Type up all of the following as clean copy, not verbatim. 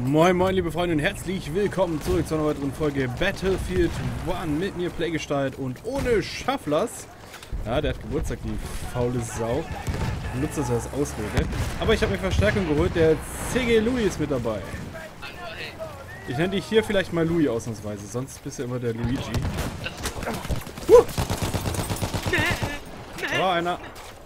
Moin moin liebe Freunde und herzlich willkommen zurück zu einer weiteren Folge Battlefield 1 mit mir Playgestalt und ohne Schafflers. Ja, der hat Geburtstag, die faule Sau. Nutzt das als Ausrede. Aber ich habe mir Verstärkung geholt, der CG Louis ist mit dabei. Ich nenne dich hier vielleicht mal Louis ausnahmsweise, sonst bist du immer der Luigi. Da war einer.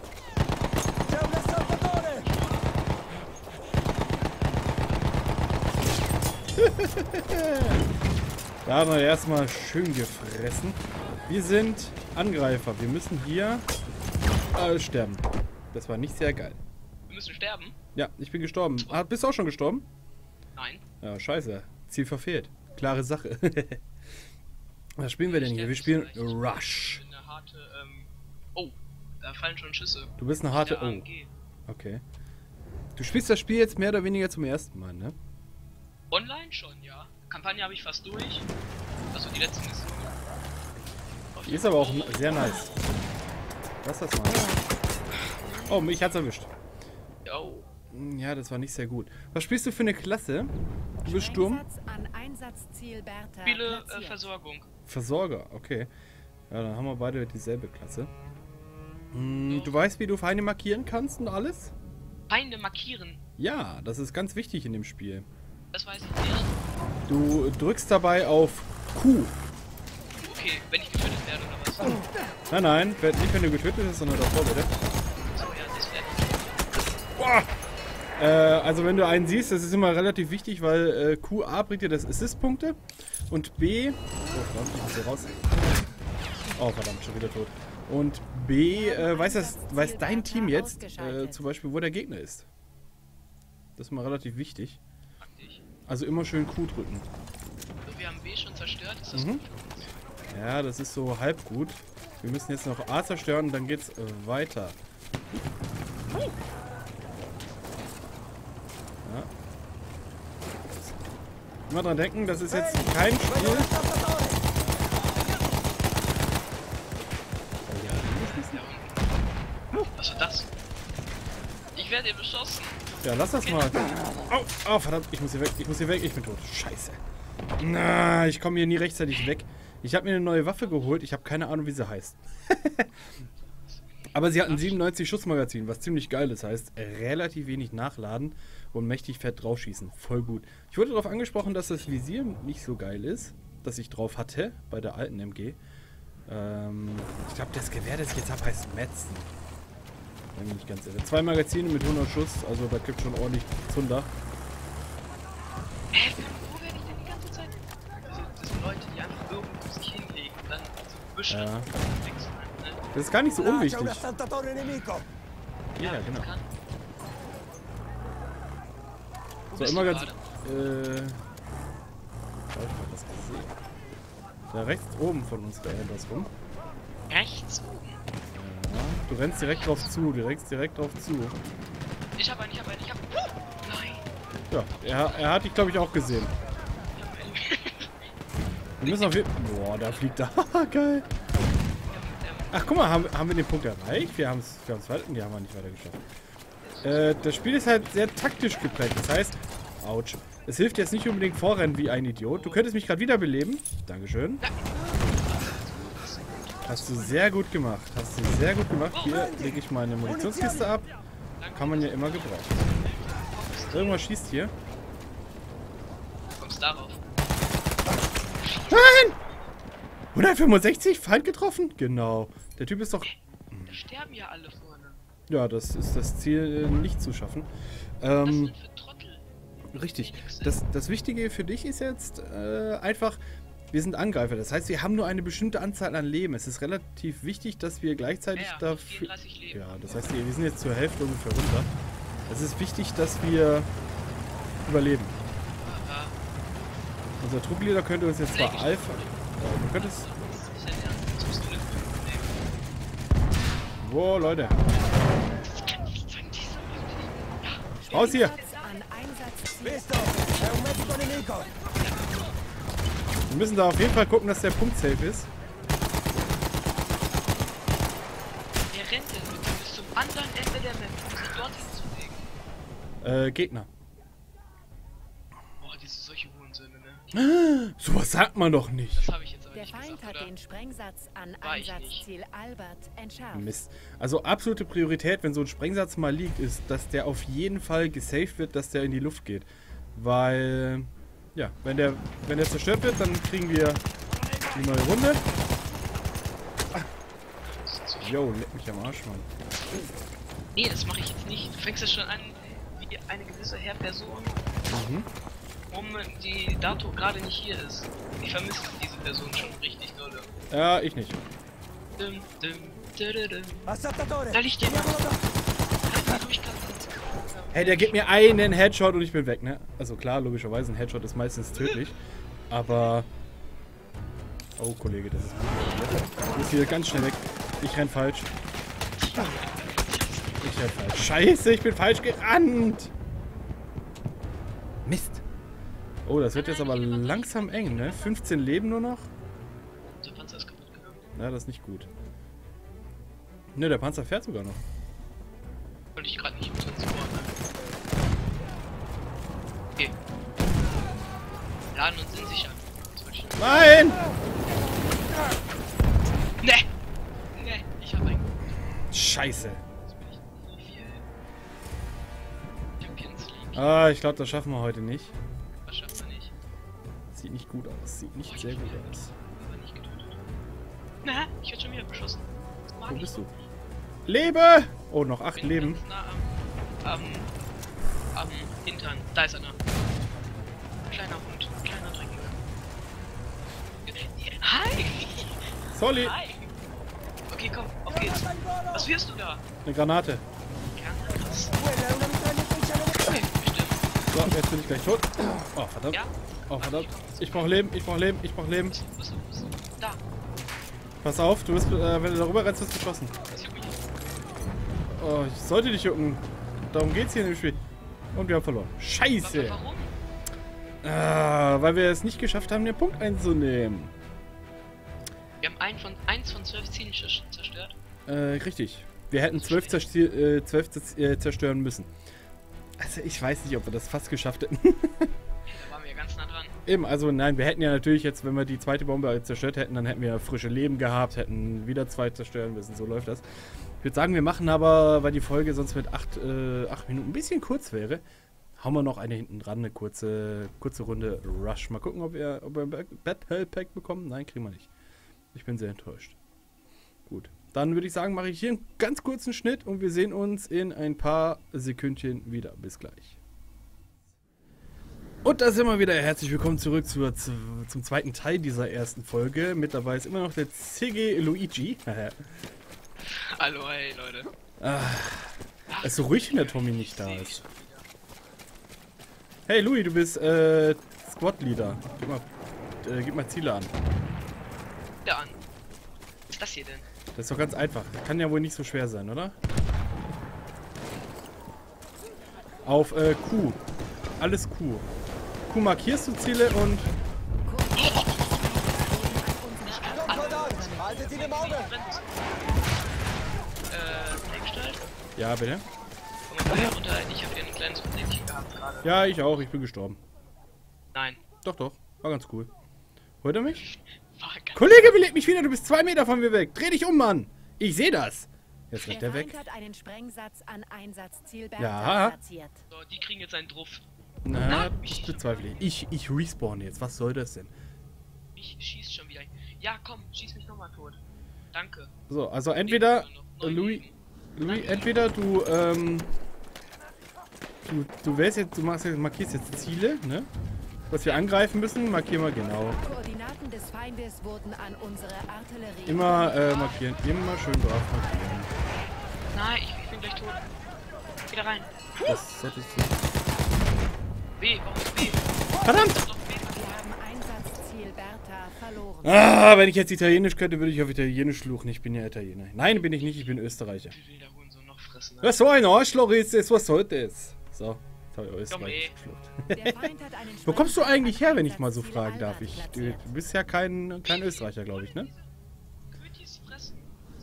Da haben wir erstmal schön gefressen. Wir sind Angreifer. Wir müssen hier sterben. Das war nicht sehr geil. Wir müssen sterben? Ja, ich bin gestorben. Ah, bist du auch schon gestorben? Nein. Ja, scheiße. Ziel verfehlt. Klare Sache. Was spielen wir denn hier? Wir spielen Rush. Ich bin eine harte, oh, da fallen schon Schüsse. Du bist eine harte... Oh. Okay. Du spielst das Spiel jetzt mehr oder weniger zum ersten Mal, ne? Online schon, ja. Kampagne habe ich fast durch. Also die letzte Mission. Die ist aber auch sehr nice. Lass das mal. Oh, mich hat's erwischt. Jo. Ja, das war nicht sehr gut. Was spielst du für eine Klasse? Du bist Sturm? Spiele Versorgung. Versorger, okay. Ja, dann haben wir beide dieselbe Klasse. Du weißt, wie du Feinde markieren kannst und alles? Feinde markieren? Ja, das ist ganz wichtig in dem Spiel. Das weiß ich nicht. Du drückst dabei auf Q. Okay, wenn ich getötet werde oder was? Nein, nein, nicht wenn du getötet bist, sondern davor bitte. So, ja, das werde ich. Boah! Also wenn du einen siehst, das ist immer relativ wichtig, weil QA bringt dir das Assist-Punkte und B... Oh verdammt, ich muss hier raus. Oh verdammt, schon wieder tot. Und B, weiß dein Team jetzt zum Beispiel, wo der Gegner ist. Das ist mal relativ wichtig. Also immer schön Q drücken. So, wir haben B schon zerstört, ist das gut? Ja, das ist so halb gut. Wir müssen jetzt noch A zerstören und dann geht's weiter. Ja. Immer dran denken, das ist jetzt kein Spiel. Was war das? Ich werde hier beschossen. Ja, lass das mal. Oh, verdammt, ich muss hier weg, ich bin tot. Scheiße. Na, ich komme hier nie rechtzeitig weg. Ich habe mir eine neue Waffe geholt, ich habe keine Ahnung, wie sie heißt. Aber sie hat ein 97 Schussmagazin, was ziemlich geil ist. Heißt, relativ wenig nachladen und mächtig fett draufschießen. Voll gut. Ich wurde darauf angesprochen, dass das Visier nicht so geil ist, das ich drauf hatte, bei der alten MG. Ich glaube, das Gewehr, das ich jetzt habe, heißt Metzen. Wenn ich nicht ganz irre. 2 Magazine mit 100 Schuss, also da gibt schon ordentlich Zunder. Wo werde ich denn die ganze Zeit? Das sind Leute, die einfach irgendwo sich hinlegen und dann so Büsche wechseln. Ne? Das ist gar nicht so unwichtig. Ja, genau. Wo So, bist immer du ganz. gerade? Ich hab das gesehen. Da rechts oben von uns rennt das rum. Rechts oben. Ja, du rennst direkt drauf zu, Ich hab einen. Nein. Ja, er hat dich, glaube ich, auch gesehen. Wir müssen auf jeden Fall. Boah, da fliegt er. Geil. Ach, guck mal, haben wir den Punkt erreicht? Wir haben es weiter. Die haben wir nicht weiter geschafft. Das Spiel ist halt sehr taktisch geprägt. Das heißt, ouch. Es hilft jetzt nicht unbedingt vorrennen wie ein Idiot. Du könntest mich gerade wiederbeleben. Dankeschön. Hast du sehr gut gemacht. Hier lege ich meine Munitionskiste ab. Kann man ja immer gebrauchen. Irgendwas schießt hier. Du kommst darauf. Nein! 165? Feind getroffen? Genau. Der Typ ist doch... Da sterben ja alle vorne. Ja, das ist das Ziel, nicht zu schaffen. Was sind für Trottel? Richtig. Das Wichtige für dich ist jetzt einfach... Wir sind Angreifer, das heißt, wir haben nur eine bestimmte Anzahl an Leben. Es ist relativ wichtig, dass wir gleichzeitig dafür... 34 Leben. Ja, das heißt, wir sind jetzt zur Hälfte ungefähr runter. Es ist wichtig, dass wir überleben. Aha. Unser Truppleader könnte uns jetzt zwar Alpha... du könntest... Wow, Leute. Raus hier! Wir müssen da auf jeden Fall gucken, dass der Punkt safe ist. Der rennt denn bis zum anderen Ende der Map, um sich dort hinzulegen. Gegner. Oh, solche Hurensöhne, ne? Sowas sagt man doch nicht. Das habe ich jetzt aber Der nicht Feind gesagt, hat oder? den Sprengsatz an War ich nicht. Einsatzziel Albert entschärft. Mist. Also absolute Priorität, wenn so ein Sprengsatz mal liegt, ist, dass der auf jeden Fall gesaved wird, dass der in die Luft geht. Weil, ja, wenn der zerstört wird, dann kriegen wir die neue Runde. Jo, leck mich am Arsch, Mann. Nee, das mache ich jetzt nicht. Du fängst ja schon an, wie eine gewisse Herrperson, die dato gerade nicht hier ist. Ich vermisse diese Person schon richtig dolle. Ja, ich nicht. Dum, dum, dum. Da liegt jemand. Hey, der gibt mir einen Headshot und ich bin weg, ne? Also klar, logischerweise, ein Headshot ist meistens tödlich. Aber... Oh, Kollege, das ist gut. Ich muss hier ganz schnell weg. Ich renn falsch. Ich renn falsch. Scheiße, ich bin falsch gerannt! Mist. Oh, das wird jetzt aber langsam eng, ne? 15 Leben nur noch? Der Panzer ist kaputt gegangen. Ja, das ist nicht gut. Ne, der Panzer fährt sogar noch. Wollte ich gerade nicht umsonst vorne. Okay. Laden und sind sicher. Nein! Ne! Ne, ich hab einen. Scheiße. Jetzt bin ich nicht viel. Champions League. Ah, ich glaube, das schaffen wir heute nicht. Was schafft man nicht? Sieht nicht gut aus. Sieht nicht sehr gut aus. Aber nicht getötet. Na, ich werde schon wieder beschossen. Das mag Wo ich bist du? nicht. Lebe! Oh, noch 8 Bin Leben. ganz nah am Hintern. Da ist einer. Kleiner Hund. Kleiner Dreckiger. Hi! Sorry. Hi! Okay, komm, auf geht's. Was wirst du da? Eine Granate. Granatas. Okay, bestimmt. So, jetzt bin ich gleich tot. Oh, verdammt. Ja? Oh, verdammt. Ich brauch Leben, ich brauch Leben, ich brauch Leben. Was? Da. Pass auf, du wirst, wenn du darüber rennst, wirst du geschossen. Das juckt mich. Oh, ich sollte dich jucken. Darum geht's hier in dem Spiel. Und wir haben verloren. Scheiße. Warum? Ah, weil wir es nicht geschafft haben, den Punkt einzunehmen. Wir haben eins von 12 Zielen zerstört. Richtig. Wir hätten 12 zerstören müssen. Also ich weiß nicht, ob wir das fast geschafft hätten. Da waren wir ja ganz nah dran. Eben, also nein, wir hätten ja natürlich jetzt, wenn wir die zweite Bombe zerstört hätten, dann hätten wir frische Leben gehabt, hätten wieder 2 zerstören müssen, so läuft das. Ich würde sagen, wir machen aber, weil die Folge sonst mit 8 Minuten ein bisschen kurz wäre, hauen wir noch eine hinten dran, eine kurze Runde Rush. Mal gucken, ob wir ein Battle Pack bekommen. Nein, kriegen wir nicht. Ich bin sehr enttäuscht. Gut, dann würde ich sagen, mache ich hier einen ganz kurzen Schnitt und wir sehen uns in ein paar Sekündchen wieder. Bis gleich. Und da sind wir wieder. Herzlich willkommen zurück zum zweiten Teil dieser ersten Folge. Mit dabei ist immer noch der CG Luigi. Hallo, hey Leute. Es ist so ruhig, wenn der Tommy nicht da ist. Hey Louis, du bist Squad Leader. Gib mal Ziele an. Wieder an. Was ist das hier denn? Das ist doch ganz einfach. Das kann ja wohl nicht so schwer sein, oder? Auf Q. Alles Q. Q markierst du Ziele und... Haltet ihn im Auge! Denkstall? Ja, bitte? Komm mal vorher runter, ich habe hier ein kleines Problemchen gehabt gerade. Ja, ich auch. Ich bin gestorben. Nein. Doch, doch. War ganz cool. Holt er mich? War ganz Kollege, belebt mich wieder. Du bist 2 Meter von mir weg. Dreh dich um, Mann. Ich sehe das. Jetzt rennt Der er weg. Feind hat einen Sprengsatz an Einsatzziel Ja. Bertha platziert. so, die kriegen jetzt einen Druff. Na, das bezweifle ich. Ich respawn jetzt. Was soll das denn? Mich schießt schon wieder. Ja, komm, schieß mich nochmal tot. Danke. So, also entweder... Noch 9 Louis, Leben. entweder du, du wählst jetzt, markierst jetzt Ziele, ne? Was wir angreifen müssen, markier mal genau. Koordinaten des Feindes wurden an unsere Artillerie. Immer markieren, immer schön brav markieren. Nein, ich bin gleich tot. Wieder rein. Das solltest du. B, warum ist B? Verdammt! Doch, B. Wir haben Einsatzziel Bertha verloren. Ah, wenn ich jetzt Italienisch könnte, würde ich auf Italienisch fluchen. Ich bin ja Italiener. Nein, bin ich nicht, ich bin Österreicher. Wie will der Hurensohn noch fressen? Was so ein Arschloch ist es, was soll das? So, jetzt habe ich Österreichisch Komm, geflucht. Der Feind hat einen Wo kommst du Sprengsatz eigentlich her, an wenn ich mal so Einsatzziel fragen darf? Albert Du platziert. bist ja kein Österreicher, glaube ich, ne? Kötis fressen.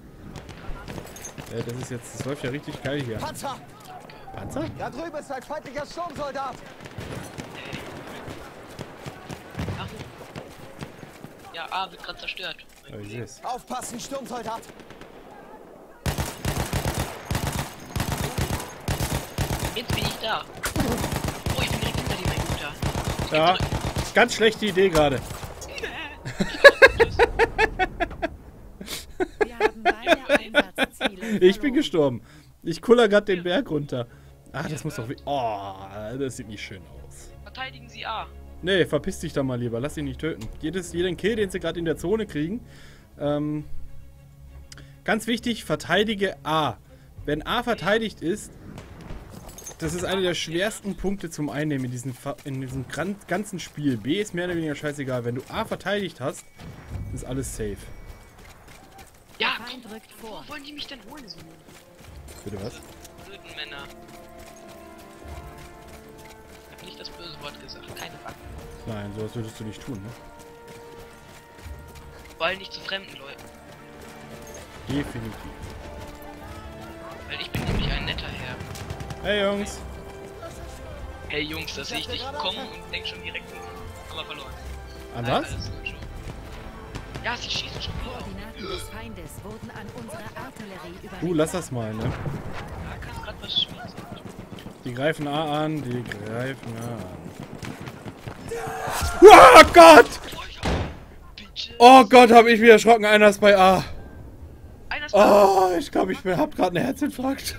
Ja, das läuft ja richtig geil hier. Panzer! Panzer? Da drüben ist ein feindlicher Sturmsoldat! A wird gerade zerstört. Ja, ich seh's. Aufpassen, Sturmsoldat! Jetzt bin ich da. Oh, ich bin direkt hinter dir, mein Guter. Ja, ganz schlechte Idee gerade. Wir haben beide Einsatzziele. Ich bin gestorben. Ich kuller gerade den Berg runter. Ah, das muss doch... Oh, das sieht nicht schön aus. Verteidigen Sie A. Nee, verpiss dich da mal lieber. Lass ihn nicht töten. Jeden Kill, den sie gerade in der Zone kriegen. Ganz wichtig, verteidige A. Wenn A verteidigt ist, das ist einer der schwersten Punkte zum Einnehmen in diesem ganzen Spiel. B ist mehr oder weniger scheißegal. Wenn du A verteidigt hast, ist alles safe. Ja, Der Feind rückt vor. wo wollen die mich denn holen, so Bitte was? blöden Männer? Ich hab nicht das böse Wort gesagt, keine Backen. Nein, sowas würdest du nicht tun, ne? Vor allem nicht zu fremden Leuten. Definitiv. Weil ich bin nämlich ein netter Herr. Hey Jungs. Hey Jungs, das sehe ich nicht kommen und denk schon direkt, aber verloren. An Nein, was? alles gut schon. Ja, sie schießen schon wieder. Koordinaten des Feindes wurden an unsere Artillerie übermittelt. Lass das mal, ne? Da kann gerade was schießen. Die greifen A an, die greifen A an. Oh Gott! Bitte. Oh Gott, hab ich mich erschrocken. Einer ist bei A. Einer ist Oh, ich glaube, ich hab gerade einen Herzinfarkt.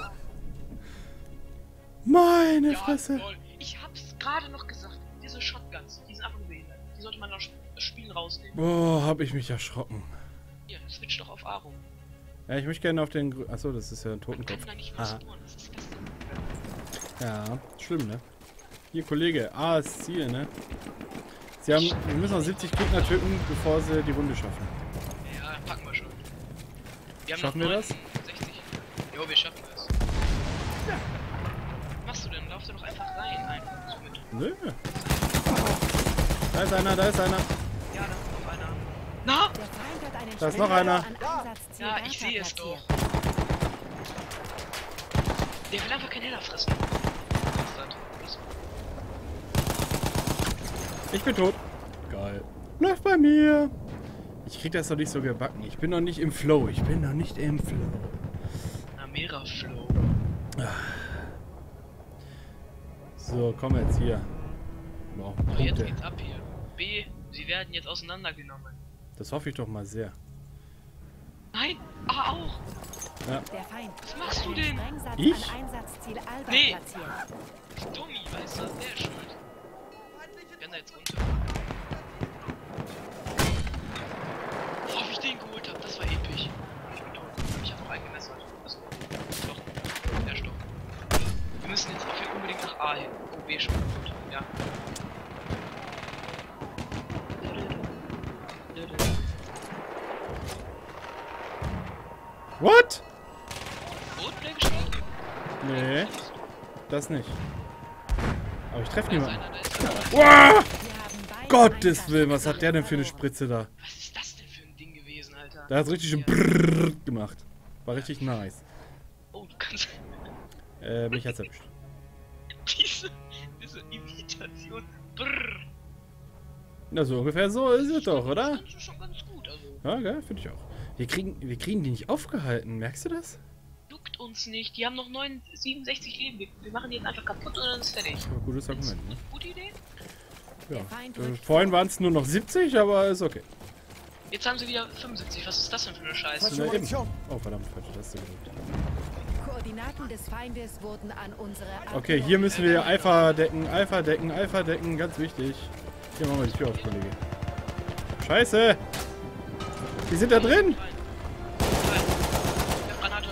Meine ja, Fresse. lol. Ich hab's gerade noch gesagt. Diese Shotguns, die sind einfach behindert. Die sollte man aus das Spielen rausnehmen. Oh, hab ich mich erschrocken. Hier, switch doch auf A rum. Ja, ich möchte gerne auf den... Achso, das ist ja ein Man kann Totenkopf. da nicht mehr Aha. spawnen. Was ist das denn? Ja, schlimm, ne? Hier, Kollege, A ist Ziel, ne? Wir müssen noch 70 Gegner töten, bevor sie die Runde schaffen. Ja, packen wir schon. Wir haben Schaffen noch wir das? 69. Jo, wir schaffen das. Was machst du denn? Lauf da doch einfach rein. Einfach so mit. Nö. Da ist einer, da ist einer. Ja, da ist noch einer. Na! Der Feind hat einen Da ist noch Sprengstoff einer. an Einsatzziel Ja, ich Bertha sehe es doch. platziert. Der will einfach keinen Heller fressen. Was? Ich bin tot. Geil. Läuft bei mir. Ich krieg das doch nicht so gebacken. Ich bin noch nicht im Flow. Ich bin noch nicht im Flow. Namera Flow. So, komm jetzt hier. Wir brauchen So, jetzt Punkte. geht's ab hier. B, sie werden jetzt auseinandergenommen. Das hoffe ich doch mal sehr. Nein! Ah, auch! Der Feind Was machst du hat denn? einen Sprengsatz Ich? an Einsatzziel Alba Nee. platziert. Dummi, weißt du, der ist schuld. Ich kann da jetzt runter. Oh, wie ich den geholt habe, das war episch. Ich bin tot. Ich hab noch einen gemessert. Also, doch. Der ist doch. Wir müssen jetzt auch hier unbedingt nach A hin. Oh, B schon gut. Ja. What? Rot oder gespielt? Nee, das nicht. Aber ich treffe Da ist niemanden. einer, da ist einer. Wow! Wir haben beide Gottes Willen, was hat der denn für eine Einsatzziele Spritze da? Was ist das denn für ein Ding gewesen, Alter? Der hat richtig schön Brrrr gemacht. War richtig nice. Oh, du kannst. Mich hat's erwischt. diese Imitation. Brrr. Na, so ungefähr so ist es doch, oder? Das ist schon ganz gut, also. Ja, geil, finde ich auch. Wir kriegen die nicht aufgehalten, merkst du das? Juckt uns nicht. Die haben noch 67 Leben. Wir machen die jetzt einfach kaputt und dann ist fertig. Ja, gutes Argument, ne? Gute Idee. Ja. Vorhin waren es nur noch 70, aber ist okay. Jetzt haben sie wieder 75. Was ist das denn für eine Scheiße? Na, eben. Munition. Oh, verdammt, falsche Taste gedrückt. Koordinaten des Feindes wurden an unsere Okay, hier müssen wir Alpha decken, ganz wichtig. Hier machen wir die Tür auf, Kollege. Scheiße! Die sind da drin! Granate.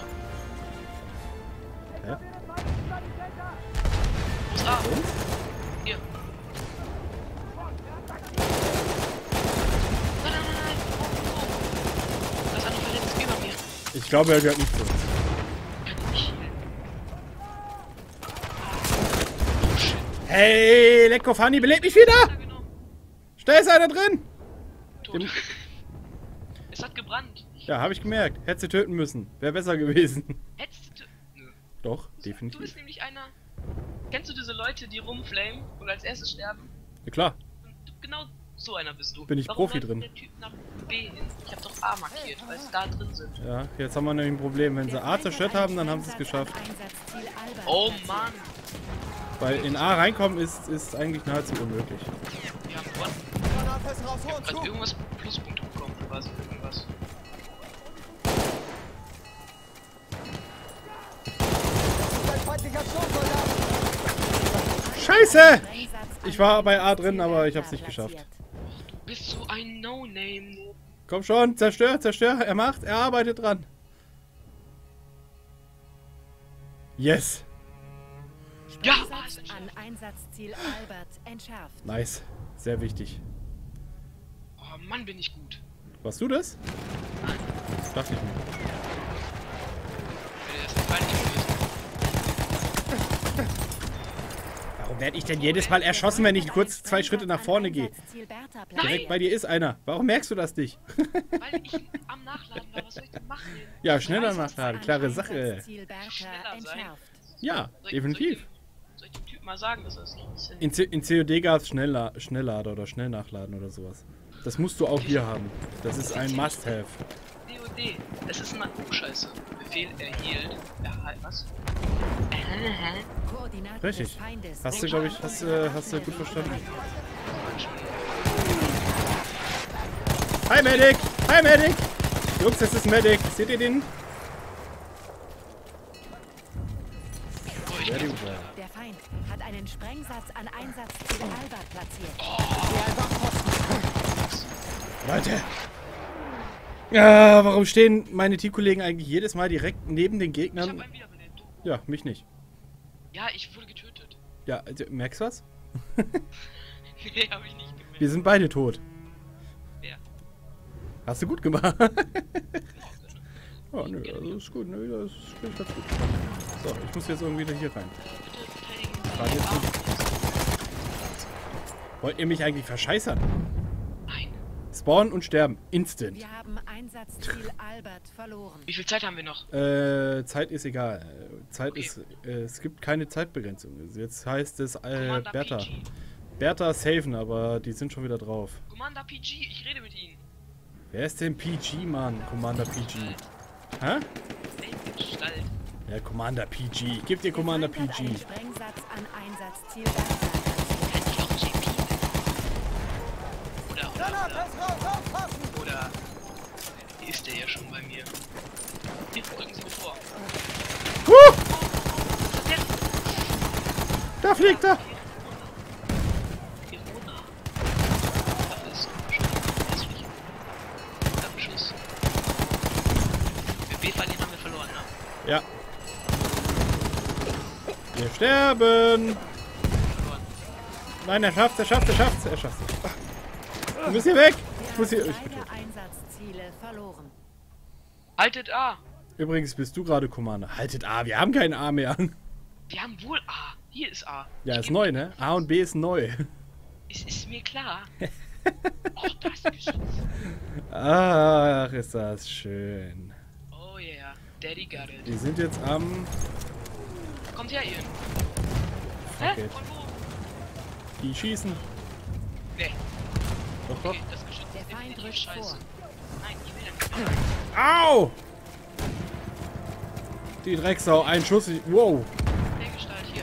Hä? Wo ist A? Und? Hier. Nein. Oh. Das andere verletzt über mir. Ich glaube, er gehört nicht zu uns. Kann ich nicht healen. Oh shit. Hey, Leckofani, belebt mich wieder! Ja, genau. Da ist einer drin! Tot. Dem- Es hat gebrannt. Ja, habe ich gemerkt. Hätte sie töten müssen. Wäre besser gewesen. Hättest du. Nö. Doch, Du definitiv. bist nämlich einer. Kennst du diese Leute, die rumflamen und als erstes sterben? Ja, klar. Und genau So einer bist du. Bin ich Warum Profi läuft drin. Der Typ nach B hin? Ich hab doch A markiert, weil es da drin sind. Ja, jetzt haben wir nämlich ein Problem. Wenn sie A zerstört haben, dann haben sie es geschafft. Oh Mann! Weil in A reinkommen ist eigentlich nahezu unmöglich. Wir haben gewonnen. Ich hab grad irgendwas Pluspunkte bekommen, quasi irgendwas. Scheiße! Ich war bei A drin, aber ich hab's nicht geschafft. Du bist so ein No-Name. Komm schon, zerstör, zerstör. Er arbeitet dran. Yes. Ja! An Einsatzziel Albert entschärft. Nice. Sehr wichtig. Oh Mann, bin ich gut. Warst du das? Nein. Dachte ich mir. Das ist peinlich gewesen. Warum werde ich denn jedes Mal erschossen, wenn ich kurz 2 Schritte nach vorne gehe? Direkt bei dir ist einer. Warum merkst du das nicht? Weil ich am Nachladen war, was soll ich denn machen? Ja, schneller nachladen. Klare Sache. Schneller sein. Ja, definitiv. Soll ich dem Typ mal sagen, dass er es nicht In COD gab es Schnelllader oder Schnellnachladen oder sowas. Das musst du auch hier haben. Das ist ein Must-Have. COD. Es ist ein Scheiße. Befehl erhielt. Was? Richtig. Hast du, glaube ich, hast du gut verstanden. Hi Medic! Hi Medic! Jungs, das ist Medic. Seht ihr den? Very well. Der Feind hat einen Sprengsatz an Einsatzziel Albert platziert. Leute! Ja, warum stehen meine Teamkollegen eigentlich jedes Mal direkt neben den Ich hab Gegnern? einen wiederbelebt. Ja, mich nicht. Ja, ich wurde getötet. Ja, also, merkst du was? Nee, hab ich nicht gemerkt. Wir sind beide tot. Wer? Hast du gut gemacht. Oh, Oh, nö, das ist gut, nö, das ist ganz gut. So, ich muss jetzt irgendwie hier rein. Gerade jetzt nicht. Wollt ihr mich eigentlich verscheißern? Nein. Spawnen und sterben. Instant. Wir haben Einsatzziel Albert verloren. Wie viel Zeit haben wir noch? Zeit ist egal. Zeit Okay. ist, es gibt keine Zeitbegrenzung. Jetzt heißt es, Commander Bertha. PG. Bertha safen, aber die sind schon wieder drauf. Commander PG, ich rede mit Ihnen. Wer ist denn PG, Mann? Commander PG. Hä? Stall. Ja, Commander PG. Ich geb dir Commander Der Feind hat PG. einen Sprengsatz an Einsatzziel Bertha platziert. Kann ich auch JP? Oder. Hier ist der ja schon bei mir. Hier, drücken Sie mir vor. Der Da fliegt er! Irona. Das ist hässlich. Schuss. Wenn wir verlieren, haben wir verloren, ne? Ja. Wir sterben! Verloren. Nein, er schafft's, er schafft's, er schafft's, er schafft's. Du bist hier weg! Ich muss Wir hier. haben Ich bin tot. beide Einsatzziele verloren. Haltet A! Übrigens bist du gerade Commander. Haltet A, wir haben kein A mehr. Wir haben wohl A. Hier ist A. Ja, Ich ist geb- neu, ne? A und B ist neu. Es ist mir klar. Oh, das Geschütz. Ach, ist das schön. Oh yeah. Daddy got it. Wir sind jetzt am. Kommt her, Ian. Fuck Hä? it. Von wo? Die schießen. Nee. Doch, doch. Okay, das Geschütz Der ist Feind definitiv rückt scheiße. vor. Nein, ich will ja nicht. Au! Die Drecksau, ein Schuss. Wow. Der Gestalt hier.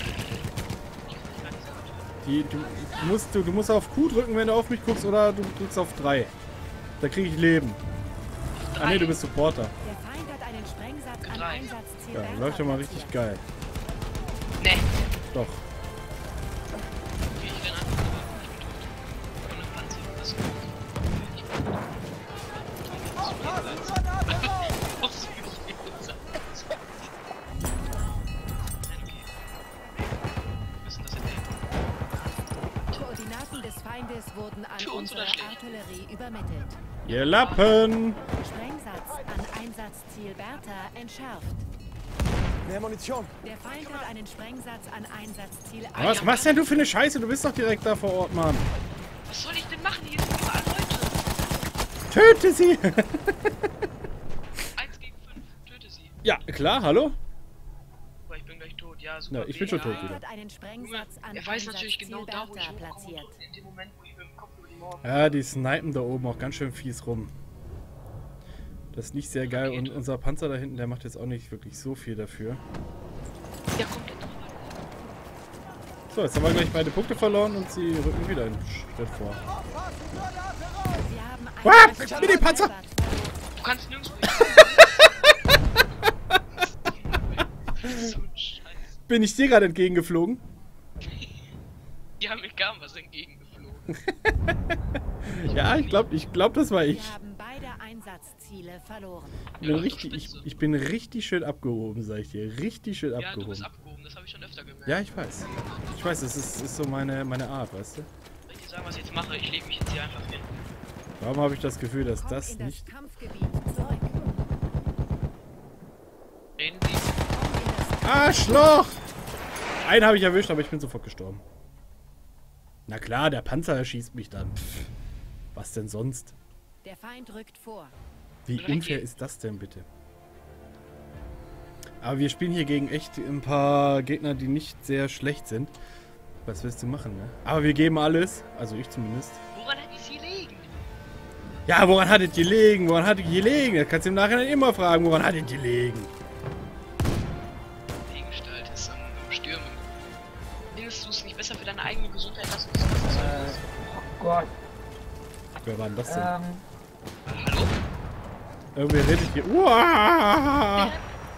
Du musst auf Q drücken, wenn du auf mich guckst, oder du drückst auf 3. Da kriege ich Leben. Ah ne, du bist Supporter. Der Feind hat einen Sprengsatz an Drei. Einsatzziel Ja, Bertha läuft ja mal platziert. richtig geil. Nee. Doch. Okay, ich renn einfach rüber. Ich bin tot. Von einem Panzer. Das ist gut. Ich bin tot. Auch so wie ich bin. Nein, okay. Wir müssen das erleben. Koordinaten des Feindes wurden an Für uns unsere oder schlecht? Artillerie übermittelt. Ihr Lappen! Sprengsatz an Einsatzziel Bertha entschärft. Mehr Munition. Der Feind hat einen Sprengsatz an Einsatzziel Was machst denn du für eine Scheiße? Du bist doch direkt da vor Ort, Mann. Was soll ich denn machen? Hier sind überall Leute. Töte sie! 1 gegen 5. Töte sie. Ja, klar, hallo? Aber ich bin gleich tot. Ja, super. Ja, ich bin schon tot Der Feind wieder. hat einen Junge, Sprengsatz an er weiß natürlich Einsatzziel genau da, wo ich Bertha hochkomme. platziert. Und in dem Moment, wo ich mit dem Kopf über die Guten Morgen. Ja, die snipen da oben auch ganz schön fies rum. Das ist nicht sehr geil und unser Panzer da hinten, der macht jetzt auch nicht wirklich so viel dafür. Ja, kommt jetzt noch mal. So, jetzt haben wir gleich beide Punkte verloren und sie rücken wieder einen Schritt vor. Wir haben What? Mini-Panzer! Du kannst nirgendwo so ein Scheiß. Bin ich dir gerade entgegengeflogen? Die haben mir gar was entgegengeflogen. Ja, ich glaub, das war ich. Wir haben beide Einsatzziele verloren. Ich bin richtig schön abgehoben, sag ich dir. Richtig schön Ja, du abgehoben. bist abgehoben, das habe ich schon öfter gemerkt. Ja, ich weiß. Ich weiß, das ist so meine Art, weißt du? Soll ich dir sagen, was ich jetzt mache? Ich lege mich jetzt hier einfach hin. Warum habe ich das Gefühl, dass Komm das in das nicht... Kampfgebiet zurück. Reden Sie. Komm in das Arschloch! Einen habe ich erwischt, aber ich bin sofort gestorben. Na klar, der Panzer erschießt mich dann. Pff, was denn sonst? Der Feind rückt vor. Wie unfair ist das denn bitte? Aber wir spielen hier gegen echt ein paar Gegner, die nicht sehr schlecht sind. Was willst du machen, ne? Aber wir geben alles. Also ich zumindest. Woran hat es gelegen? Ja, woran hat es gelegen? Woran hat es gelegen? Das kannst du im Nachhinein immer fragen, woran hat es gelegen? Gegengestalt ist am Stürmen. Findest du es nicht besser für deine eigene Gesundheit, dass du das Oh Gott. Wer war denn das denn? Hallo? Irgendwer redet hier. Uah!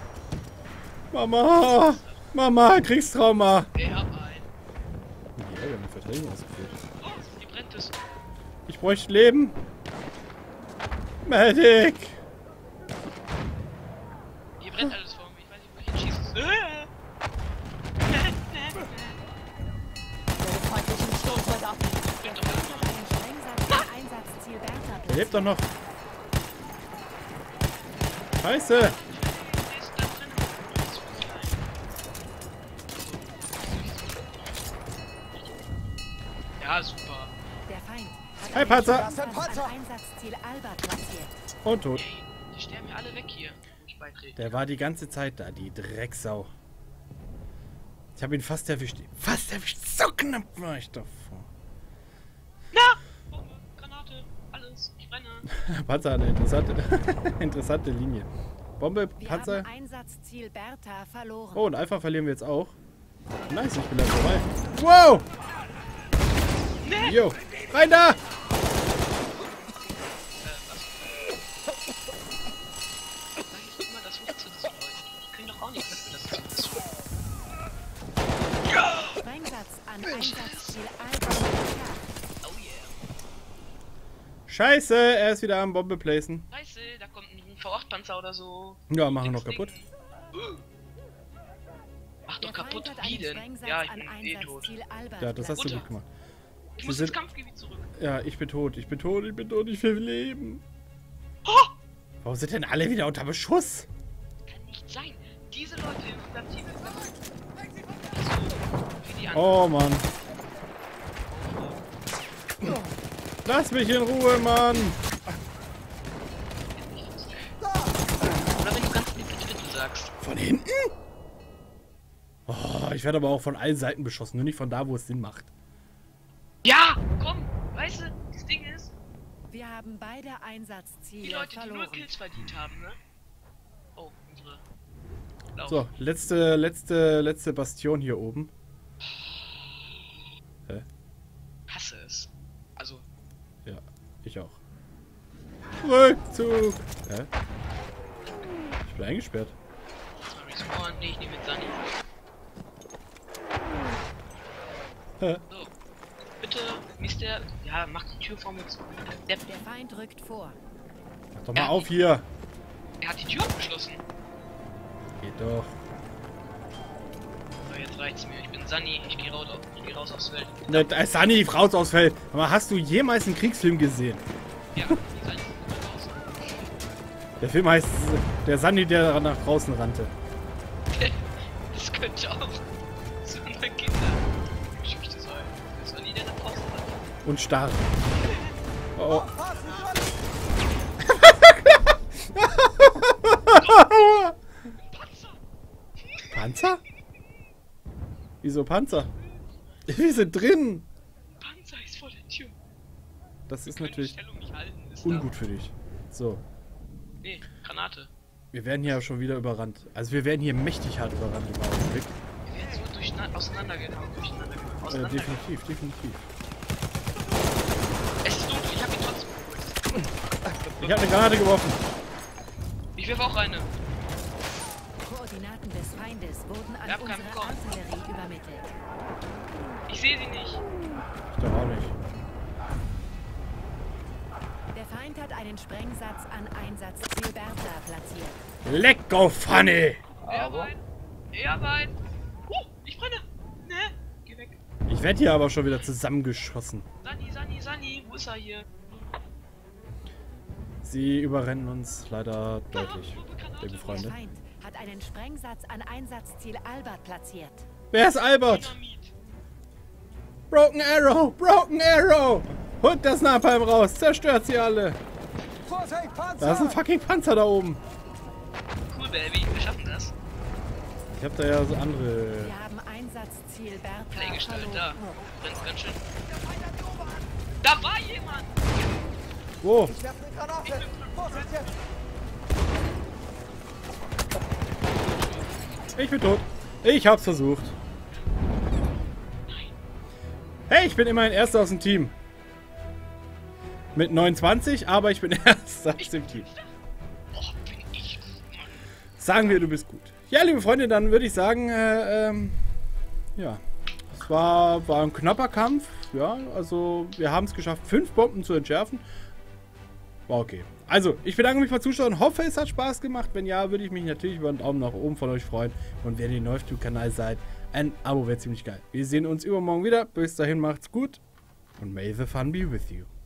Mama! Mama, Kriegstrauma! Ich hab einen. Ja, wir haben die Verteidigung ausgeführt. Oh, hier brennt es. Ich bräuchte Leben. Medic! Hier brennt alles vor mir. Ich weiß nicht, wo ich hinschieße. Feindlichen Sturmsoldaten. Brennt Der doch Feind hat einen Sprengsatz am Einsatzziel Bertha Er lebt doch noch. Scheiße! ist da drin. Zu klein. Ja, super. Der Feind hat Hey, einen Panzer! Sprengsatz Das ist ein Panzer! am Einsatzziel Albert platziert. Und tot. Ey, die sterben mir alle weg hier. Wo ich beitrete. Der war die ganze Zeit da, die Drecksau. Ich habe ihn fast erwischt. Fast erwischt. So knapp war ich davor. Na! Bombe, Granate, alles. Ich brenne. Panzer hat eine interessante Linie. Bombe, Wir Panzer. haben Einsatzziel Bertha verloren. Oh, und Alpha verlieren wir jetzt auch. Nice, ich bin da vorbei. Wow! Jo, rein da! Sag ich immer, das wird zu diesen Leuten. Die können doch auch nicht dafür, dass es so ist. Sprengsatz an Einsatzziel Albert platziert. Oh yeah. Scheiße, er ist wieder am Bombe placen. Scheiße, da kommt ein V8-Panzer oder so. Ja, machen wir noch kaputt. Mach doch Der kaputt, Feind hat wie einen denn? Sprengsatz Ja, ich an bin tot. Einsatzziel Albert Ja, das hast du platziert. gut gemacht. Ich Sie muss sind- ins Kampfgebiet zurück. Ja, ich bin tot, ich bin tot, ich bin tot, ich will leben. Oh! Warum sind denn alle wieder unter Beschuss? Kann nicht sein. Diese Leute im unserem Team sind wie die anderen. Oh, Mann. Lass mich in Ruhe, Mann. Oder wenn du ganz lieb Tritte sagst. Von hinten? Oh, ich werde aber auch von allen Seiten beschossen, nur nicht von da, wo es Sinn macht. Ja, komm, weißt du, das Ding ist, Wir haben beide die Einsatzziele Leute, die nur verloren. Kills verdient haben, ne? Oh, unsere. Lauf. So, letzte Bastion hier oben. Hä? Hasse es. Also, Ja, ich auch. Rückzug! Hä? Ich bin eingesperrt. mal respawn. Nee, ich nehme mit Sunny. Hä? So. Bitte, Mister. Ja, mach die Tür vor mir zu. Der, Der Feind rückt vor. Mach doch mal auf hier! er hat die Tür abgeschlossen. Geht doch. So, jetzt reicht's mir. Ich bin Sunny. Ich geh raus aufs Feld. Ne, da ist Sunny, raus aus Feld. Aber hast du jemals einen Kriegsfilm gesehen? Ja, die Sunny ist raus. Der Film heißt Der Sunny, der nach draußen rannte. Das könnte auch so eine Kindergeschichte sein. Das war nie der nach draußen war. Und starr. Oh, oh. Panzer! Panzer? Wieso Panzer? Wir sind drin. Panzer ist vor der Tür. Das Wir ist können die natürlich Stellung nicht halten. Ist ungut für dich. So, Da. Nee, Granate. wir werden hier schon wieder überrannt. Also wir werden hier mächtig hart überrannt im Augenblick. Wir werden so auseinandergehauen. Definitiv, definitiv. Es ist dunkel, ich hab ihn trotzdem geholt. Ich habe eine Granate geworfen. Ich werfe auch eine. Koordinaten des Feindes wurden an Ich hab keinen unsere Bock. Artillerie übermittelt. Ich sehe sie nicht. Ich doch auch nicht. Der Feind hat einen Sprengsatz an Einsatzziel Bertha platziert. Lecko Funny! Ehrbein. Ich brenne. Ne, geh weg. Ich werde hier aber schon wieder zusammengeschossen. Sani, wo ist er hier? Sie überrennen uns leider deutlich, liebe Der Freunde. Feind hat einen Sprengsatz an Einsatzziel Albert platziert. Wer ist Albert? Dynamit. Broken Arrow! Broken Arrow! Holt das Napalm raus! Zerstört sie alle! Vorsicht, Panzer! Da ist ein fucking Panzer da oben! Cool, Baby, wir schaffen das. Ich hab da ja so andere... Wir haben Einsatzziel Bertha Playgestellt, da. verloren. Brennt's ganz schön. Da war jemand! Wo? Ich werfe eine Granate! Vorsicht jetzt! Ich bin tot. Ich hab's versucht. Hey, ich bin immerhin Erster aus dem Team. Mit 29, aber ich bin Erster aus dem Team. Oh, bin ich gut, Mann. Sagen wir, du bist gut. Ja, liebe Freunde, dann würde ich sagen, ja. Es war ein knapper Kampf. Ja, also wir haben es geschafft, 5 Bomben zu entschärfen. War okay. Also, ich bedanke mich fürs Zuschauen. Hoffe, es hat Spaß gemacht. Wenn ja, würde ich mich natürlich über einen Daumen nach oben von euch freuen. Und wenn ihr neu auf dem Kanal seid, ein Abo wäre ziemlich geil. Wir sehen uns übermorgen wieder. Bis dahin macht's gut. Und may the fun be with you.